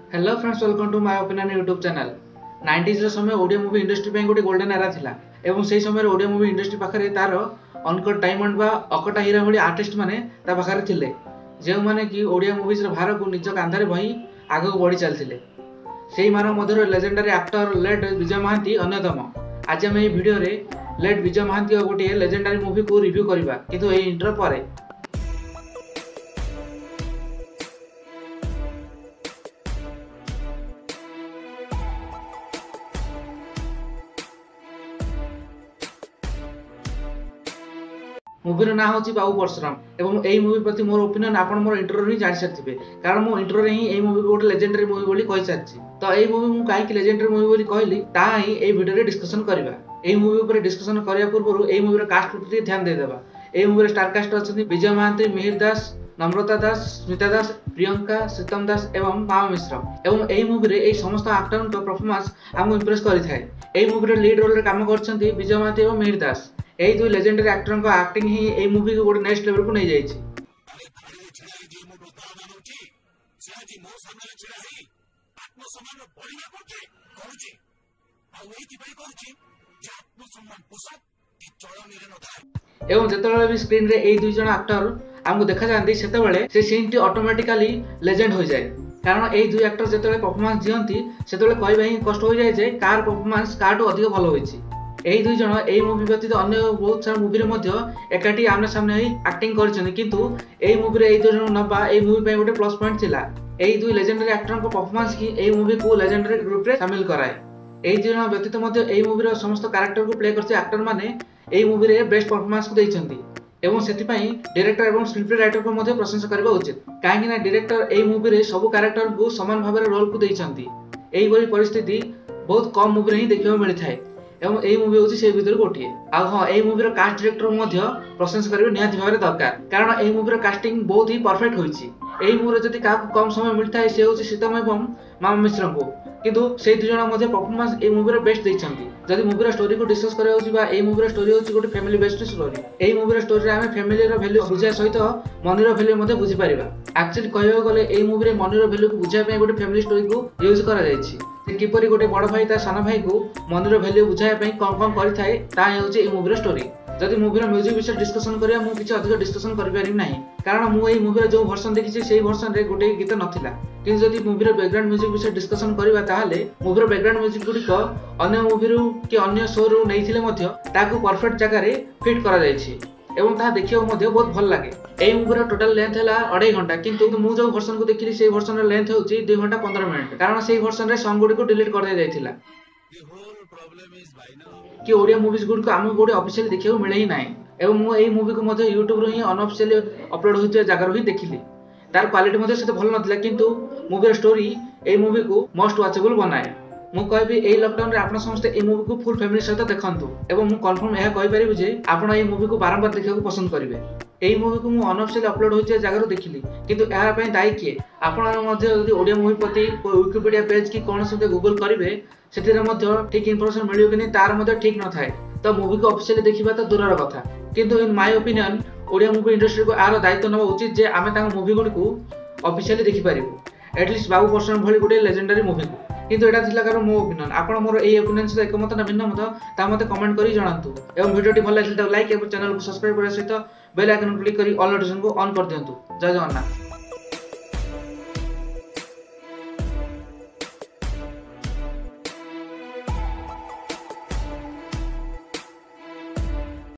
Hello friends, welcome to my opinion YouTube channel. 90s समय Odia movie industry पे गोटे golden era थिला एवं से समय ओडिया मूवी इंडस्ट्री पाखरे तार अनकट डायमंड बा अकटा हीरा भली आर्टिस्ट माने ता पाखरे थिले, जे माने कि ओडिया मूवीज रे भार को निज कांधारे बही आगो बढ़ी चलथिले। सेही मानव मधुर legendary actor late Vijay Mohanty अन्यतम। आज हम एही वीडियो रे लेट विजय महांती गोटे लेजेंडरी मूवी को रिव्यू करबा, किंतु एही इंट्रो परे मूवी ना हूँ बाबू परशुराम एवं यही मूवी प्रति मोर ओपिनियन आप मोर इंट्रो ही जानी सारी, कारण मो इंट्रो रे ही यही मूवी गोटे लेजेंडरी मूवी बोली कहि सारी। तो यही मूवी मु काहे लेजेंडरी मूवी बोली कहली ता ही एही वीडियो रे डिस्कशन करबा। एही मूवी ऊपर डिस्कशन करिया पूर्व एही मूवी रे कास्ट प्रति ध्यान दे देबा। एही मूवी रे स्टार कास्ट अछथि विजय महांती, मिहिर दास, नम्रता दास, स्मिता दास, प्रियंका, शीतम दास एवं मामा मिश्र। एवं एही मूवी रे एही समस्त एक्टर का परफॉर्मेंस हमको इंप्रेस करि थाए। एही मूवी रे लीड रोल रे काम करछन्ती विजय महांती एवं मिहिर दास। यही दुई लेजेंडरी एक्टर का एक्टिंग ही यही मूवी को गोटे नेक्स्ट लेवल को नहीं जाइए। एवं जिते भी स्क्रीन रे यही दुई जन एक्टर आमको देखा जाती से सीन टी ऑटोमेटिकली लेजेंड हो जाए, कारण यही दुई एक्टर जिते परफॉर्मेंस दियंती सेते कहबा ही कष्ट हो जाए जे कार परफॉर्मेंस कार अधिक भल होइछि। यही दुई जन यही मूवी व्यतीत अन्य बहुत सारा मूवी एकाठी आमने सामने ही एक्टिंग करछन, किंतु यही मूवी रे दुई जन नबा यही मूवी पे गोटे प्लस पॉइंट थिला। यही दुई लेजेंडरी एक्टर को परफॉर्मेंस ही यही मूवी को लेजेंडरी ग्रुप रे शामिल कराए। यही दुई जन व्यतीत यही मूवी रो समस्त कैरेक्टर को प्ले करछे एक्टर माने यही मूवी रे बेस्ट परफॉर्मेंस को दैछंती एवं सेतिपई डायरेक्टर एवं स्क्रिप्ट राइटर को मध्ये प्रशंसा करबा उचित, काहेकि ना डायरेक्टर यही मूवी रे सब कैरेक्टर को समान भाव रे रोल को दैछंती। एही बड़ी परिस्थिति बहुत कम मूवी रे ही देखिबा मिलि थाए एवं यही मूवी होची से भीतर गोटिए। आ हां, यही मूवी रो कास्ट डायरेक्टर मध्ये प्रशंसा करबा निहाती भाव रे दरकार, कारण यही मूवी रो कास्टिंग बहुत ही परफेक्ट होईची। एही मूवी रे जति का कम समय मिलता है से होची शीतम एवं मामा मिश्र को, किंतु से दुई जन मध्ये परफॉर्मेंस एही मूवी रो बेस्ट दैछंती। जदि मूवी रो स्टोरी को डिस्कस करा होची बा एही मूवी रो स्टोरी होची गोटे फैमिली बेस्ड स्टोरी। एही मूवी रो स्टोरी रे हमें फैमिली रो वैल्यू बुझा सहित मनी रो वैल्यू मध्ये बुझी परिबा। एक्चुअली कहबा गले एही मूवी रे मनी रो वैल्यू को बुझा पे गोटे फैमिली स्टोरी को यूज करा जायछि। किपरि गोटे बड़ भाई ता साना भाई को मनी रो वैल्यू बुझाय पे कौन कौन करि थाए ता हेउछि एही मूवी रो स्टोरी। जदि मूवी रो म्यूजिक विषय डिस्कशन करिया मु किछ अधिक डिस्कशन करि पारिम नाही, कारण मु एही मूवी रो जो वर्जन देखिछि सेही वर्जन रे गोटे गीत नथिला। किंतु जदि मूवी रो बैकग्राउंड म्यूजिक विषय डिस्कशन करिबा ताहाले मूवी रो बैकग्राउंड म्यूजिक गुडी को अन्य मूवी रो कि अन्य शो रो नैथिले मध्ये ताकू परफेक्ट जगह रे फिट करा जायछि एवं ता देखियो मध्ये बहुत भल लागे। एही मूवी रो टोटल लेंथ हैला 2.5 घंटा, किंतु मु जो वर्जन को देखिली सेही वर्जन रो लेंथ होउची 2 घंटा 15 मिनिट, कारण सेही वर्जन रे सॉन्ग गुडी को डिलीट कर दे जायथिला। कि ओडिया मूवीज गुडी को हमहु गोटे ऑफिशियली देखियो मिले ही नाही एवं मु एही मूवी को मध्ये YouTube रो ही अनऑफिशियली अपलोड होइते जगह रो ही देखिली। तार क्वालिटी मध्ये सेते भल नथिला, किंतु मूवी रो स्टोरी एही मूवी को मोस्ट वॉचेबल बनाए। मु कहबी एही लॉकडाउन रे आपण समस्त एही मूवी को फुल फैमिली सहित देखंतु एवं मु कंफर्म यह कहि परिबि जे आपण एही मूवी को बारंबार देखिया को पसंद करिवे। एही मूवी को मु अनऑफिशियली अपलोड होइते जगह रो देखिली, किंतु एहा पई दायी किए? आपण मध्ये यदि ओडिया मूवी प्रति विकिपीडिया पेज की कोन से गूगल करिवे सेतिरे मध्ये ठीक इंफॉर्मेशन मिलियो कि नै तार मध्ये ठीक न थाए, तो मूवी को ऑफिशियली देखिबा तो दूरर कथा। किंतु in my opinion Odia movie industry को आरो दायित्व नबा उचित जे आमे तांग मूवी गुडी को ऑफिशियली देखि पारिबो, एटलीस्ट बाबू परशुराम भली गोटे लेजेंडरी मूवी को। किंतु एटा थिला कारण मो ओपिनियन। आपण मोर एही ओपिनियन से एकमत ना भिन्न मत ता मते कमेंट करी जणांतु एवं वीडियोटी भल लागिले तो लाइक एवं चैनल को सब्सक्राइब करा सहित बेल आइकन क्लिक करी ऑल नोटिफिकेशन को ऑन कर दियंतु। जय जगन्नाथ।